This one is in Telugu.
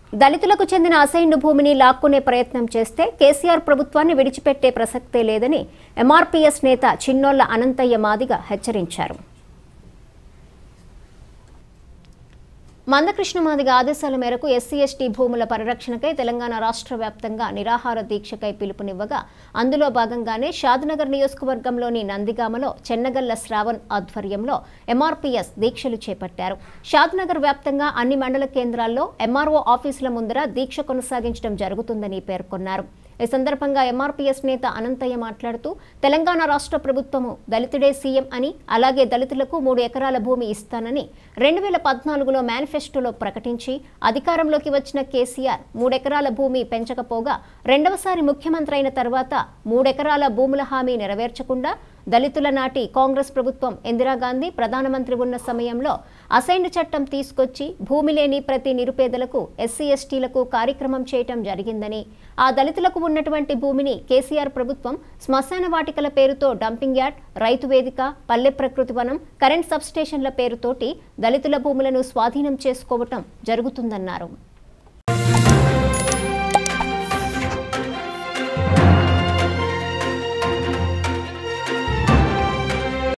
దళితులకు చెందిన అసైన్డ్ భూమిని లాక్కునే ప్రయత్నం చేస్తే కేసీఆర్ ప్రభుత్వాన్ని విడిచిపెట్టే ప్రసక్తే లేదని ఎంఆర్పీఎస్ నేత చిన్నోళ్ల అనంతయ్య మాదిగ హెచ్చరించారు. మందకృష్ణ మాదిగ ఆదేశాల మేరకు ఎస్సీ ఎస్టీ భూముల పరిరక్షణకై తెలంగాణ రాష్ట్ర వ్యాప్తంగా నిరాహార దీక్షకై పిలుపునివ్వగా అందులో భాగంగానే షాద్నగర్ నియోజకవర్గంలోని నందిగామలో చెన్నగల్ల శ్రావణ్ ఆధ్వర్యంలో ఎంఆర్పీఎస్ దీక్షలు చేపట్టారు. షాద్నగర్ వ్యాప్తంగా అన్ని మండల కేంద్రాల్లో ఎంఆర్ఓ ఆఫీసుల ముందర దీక్ష కొనసాగించడం జరుగుతుందని పేర్కొన్నారు. ఈ సందర్భంగా ఎంఆర్పీఎస్ నేత అనంతయ్య మాట్లాడుతూ తెలంగాణ రాష్ట్ర ప్రభుత్వము దళితుడే సీఎం అని, అలాగే దళితులకు 3 ఎకరాల భూమి ఇస్తానని 2014లో మేనిఫెస్టోలో ప్రకటించి అధికారంలోకి వచ్చిన కేసీఆర్ 3 ఎకరాల భూమి పెంచకపోగా రెండవసారి ముఖ్యమంత్రి అయిన తర్వాత 3 ఎకరాల భూముల హామీ నెరవేర్చకుండా దళితుల నాటి కాంగ్రెస్ ప్రభుత్వం ఇందిరాగాంధీ ప్రధానమంత్రి ఉన్న సమయంలో అసైన్డ్ చట్టం తీసుకొచ్చి భూమి లేని ప్రతి నిరుపేదలకు ఎస్సీ ఎస్టీలకు కార్యక్రమం చేయటం జరిగిందని, ఆ దళితులకు ఉన్నటువంటి భూమిని కేసీఆర్ ప్రభుత్వం శ్మశాన వాటికల పేరుతో డంపింగ్ యార్డ్, రైతు వేదిక, పల్లె ప్రకృతి వనం, కరెంట్ సబ్స్టేషన్ల పేరుతోటి దళితుల భూములను స్వాధీనం చేసుకోవటం జరుగుతుందన్నారు.